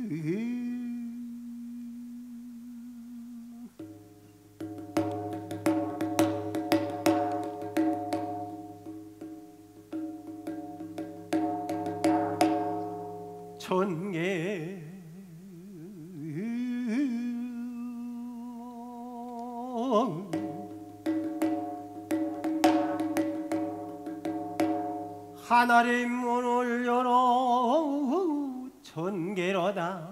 천개 하늘의 문을 열어 천개로다.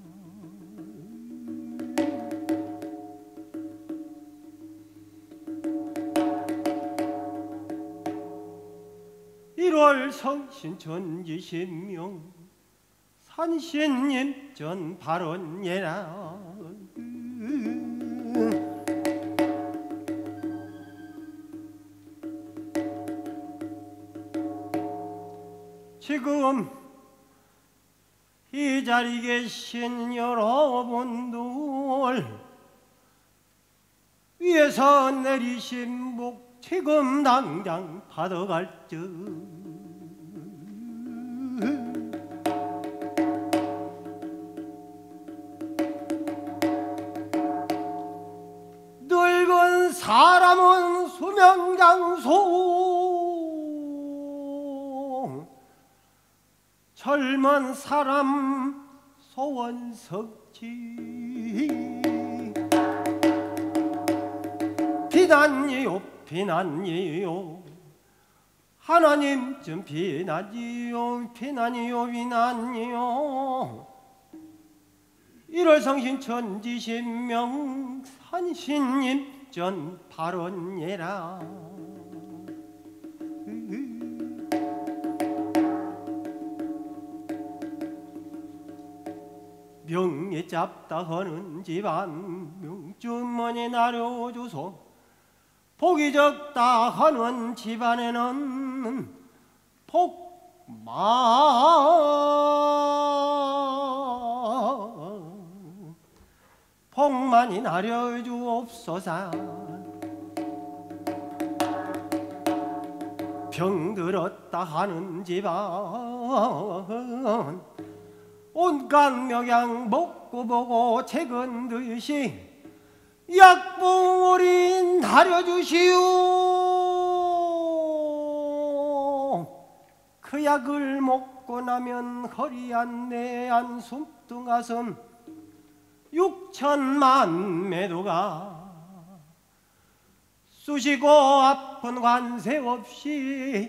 일월 성신 전지신명 산신님 전 발언예라. 지금 이 자리에 계신 여러분들 위에서 내리신 복 지금 당장 받아갈 적. 늙은 사람은 수명장소, 젊은 사람 소원석지. 비난이요 비난이요 하나님 좀 비난이요 비난이요 비난이요. 일월성신 천지신명 산신님 전 발언예라. 명예 잡다 하는 집안 명주머니 나려주소. 복이 적다 하는 집안에는 복만이 나려주옵소서. 병들었다 하는 집안 온갖 명양 먹고 보고 책은 듯이 약봉오리 나려주시오. 그 약을 먹고 나면 허리 안내 안숨 뚱가슴 6천만 매도가 쑤시고 아픈 관세 없이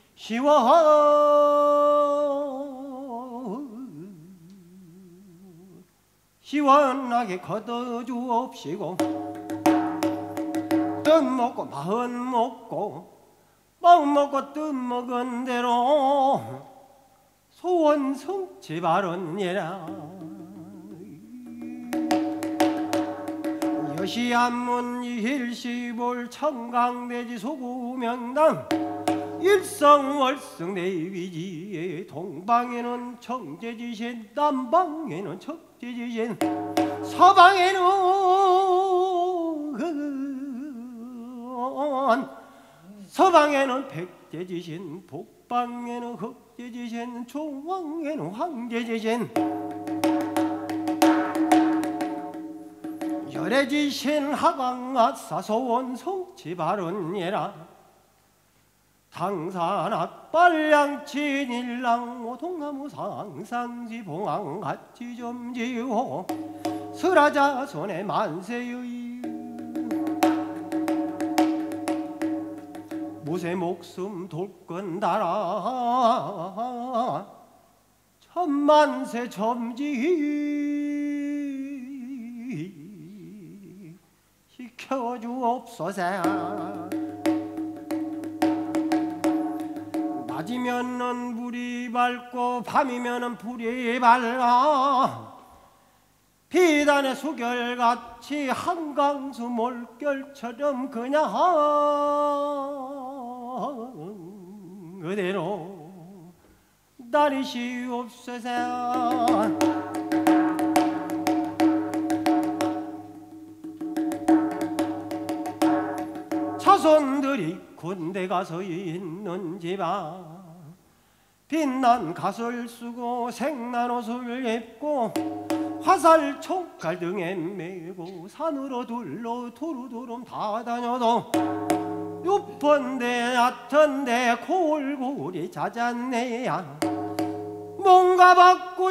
시원하게 걷어주옵시고. 뜻 먹고 마음 먹고 마음 먹고 뜻 먹은 대로 소원 성취 발언예라. 여시안문 일시볼 청강대지 소구명당 일성월성 내위지에 동방에는 청제지신 남방에는 척제지신 서방에는 서방에는 백제지신 북방에는 흑제지신 중앙에는 황제지신 열애지신 하강아사 소원 성취 발언예라. 당산앞 빨량친 일랑모 동나무 상상지 봉황 같이 좀 지호 설하자 손에 만세의 무쇠 목숨 돌건 달아 천만세 점지 시켜주옵소서. 낮이면은 불이 밝고 밤이면은 불이 밝아 비단의 수결같이 한강수 몰결처럼 그냥 그대로 다니시옵소서. 자손들이 군대 가서 있는 집안 빛난 갓을 쓰고 생난 옷을 입고 화살 총칼 등에 메고 산으로 둘러 두루두름 다 다녀도 육번대 얕은데 골고리 잦았네야. 뭔가 받고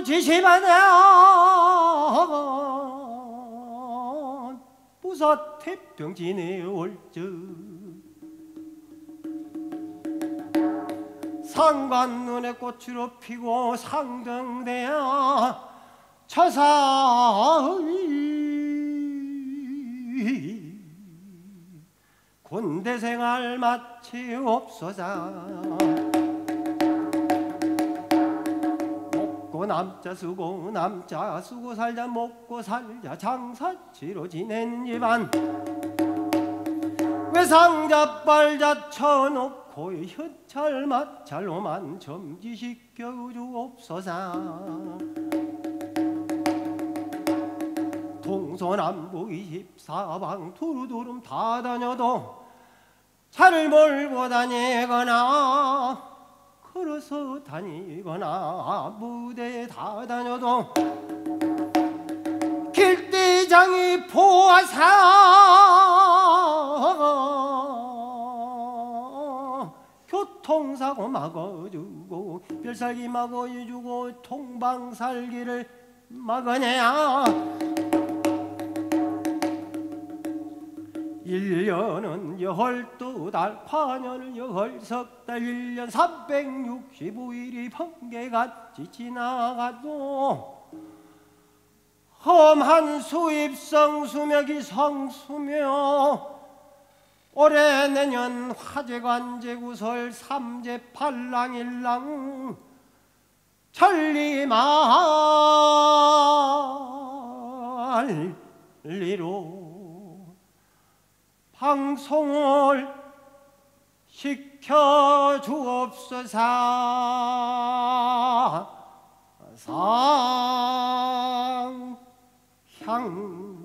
지시받아 부사 태평 지내올 즉 상관 눈에 꽃으로 피고 상등대야 처사의 군대 생활 마치 없어자. 먹고 남자 쓰고 남자 쓰고 살자 먹고 살자 장사치로 지낸 집안. 외상자 빨자 쳐놓고 현찰 마찰로만 점지시켜 주옵소서. 동서남북 24방 두루두름 다 다녀도 차를 몰고 다니거나 걸어서 다니거나 무대에 다 다녀도 길대장이 보아사 교통사고 막아주고 별살기 막아주고 통방살기를 막아내야. 1년은 12달 파년은 10달 1년 365일이 번개같이 지나가도 험한 수입성 수명이 성수며 올해 내년 화재관제구설 삼재 팔랑일랑 천리만리로 방송을 시켜 주옵소서. 상향